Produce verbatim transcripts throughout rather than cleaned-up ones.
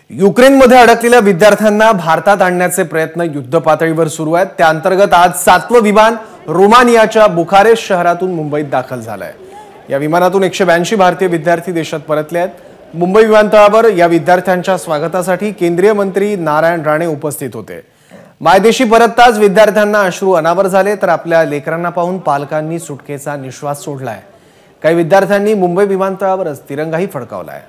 युक्रेनमध्ये अडकलेल्या विद्यार्थ्यांना भारतात आणण्याचे प्रयत्न युद्धपातळीवर सुरू आहेत। त्या अंतर्गत आज सातवं विमान रोमानियाच्या बुखारेस्ट शहरातून मुंबईत दाखल झालंय। या विमानातून एकशे ब्याऐंशी भारतीय विद्यार्थी देशात परतले आहेत। मुंबई विमानतळावर या विद्यार्थ्यांच्या स्वागतासाठी केंद्रीय मंत्री नारायण राणे उपस्थित होते। मायदेशी परतताच विद्यार्थ्यांना अश्रू अनावर झाले, तर आपल्या लेकरांना पाहून पालकांनी सुटकेचा निश्वास सोडलाय। काही विद्यार्थ्यांनी मुंबई विमानतळावरच तिरंगाही फडकावलाय।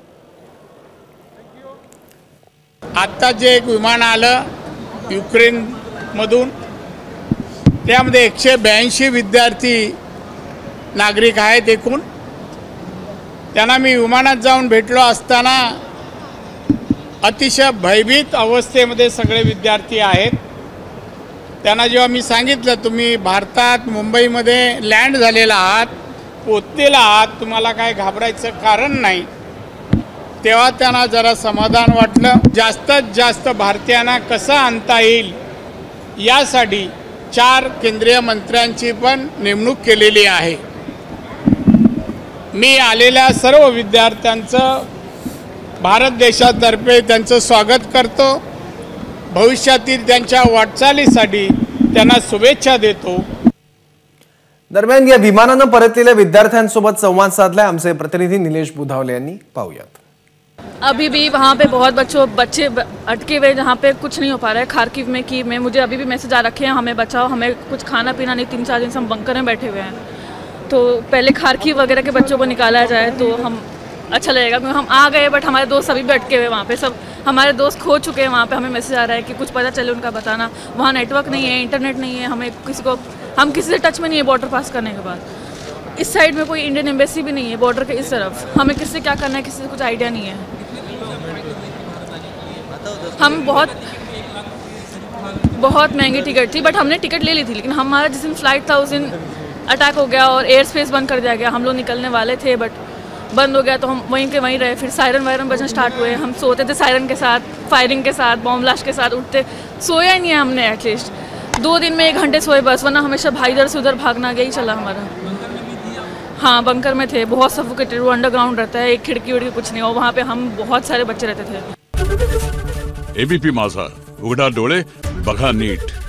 आता जे एक विमान आलं युक्रेन मधून, त्यामध्ये एकशे ब्याऐंशी विद्यार्थी नागरिक आहेत एकूण। त्यांना मी विमानात जाऊन भेटलो असताना अतिशय भयभीत अवस्थेमध्ये सगळे विद्यार्थी आहेत। त्यांना जेव्हा मी सांगितलं तुम्ही भारतात मुंबईमध्ये लँड झालेला आहात, पोहोचलेला आहात, तुम्हाला काय घाबरायचं कारण नाही, तेव्हा त्यांना जरा समाधान वाटलं। जास्तीत जास्त भारतीयांना कसं आणता येईल यासाठी चार केंद्रीय मंत्र्यांची पण नेमणूक केलेली आहे। मी आलेल्या सर्व विद्यार्थ्यांचं भारत देशातर्फे त्यांचं स्वागत करतो। भविष्यातील त्यांच्या वाटचालीसाठी त्यांना शुभेच्छा देतो। दरम्यान या विमानानं परतलेल्या विद्यार्थ्यांसोबत संवाद साधलाय आमचे प्रतिनिधी निलेश बुधावले यांनी। पाहूयात। अभी भी वहाँ पे बहुत बच्चों बच्चे अटके हुए, जहाँ पे कुछ नहीं हो पा रहा है। खार्किव में की में मुझे अभी भी मैसेज आ रखे हैं, हमें बचाओ, हमें कुछ खाना पीना नहीं। तीन चार दिन से हम बंकर में बैठे हुए हैं, तो पहले खार्किव वगैरह के बच्चों को निकाला जाए तो हम अच्छा लगेगा, क्योंकि हम आ गए बट हमारे दोस्त अभी भी अटके हुए वहाँ पे। सब हमारे दोस्त खो चुके हैं वहाँ पे। हमें मैसेज आ रहा है कि कुछ पता चले उनका बताना। वहाँ नेटवर्क नहीं है, इंटरनेट नहीं है, हमें किसी को हम किसी से टच में नहीं है बॉर्डर पास करने के बाद। इस साइड में कोई इंडियन एम्बेसी भी नहीं है बॉर्डर के इस तरफ। हमें किससे क्या करना है किसी से कुछ आइडिया नहीं है। हम बहुत बहुत महंगी टिकट थी, बट हमने टिकट ले ली थी, लेकिन हमारा जिस दिन फ्लाइट था उस दिन अटैक हो गया और एयर स्पेस बंद कर दिया गया। हम लोग निकलने वाले थे बट बंद हो गया, तो हम वहीं के वहीं रहे। फिर सायरन वायरन बजने स्टार्ट हुए, हम सोते थे सायरन के साथ, फायरिंग के साथ, बॉम्ब ब्लास्ट के साथ उठते। सोया ही नहीं है हमने एटलीस्ट दो दिन में एक घंटे सोए बस, वरना हमेशा भाई इधर से उधर भागना यही चला हमारा। हाँ, बंकर में थे, बहुत सफोकेटेड। वो अंडरग्राउंड रहता है, एक खिड़की उड़की कुछ नहीं, और वहाँ पे हम बहुत सारे बच्चे रहते थे। एबीपी माझा, उघडा डोळे बघा नीट।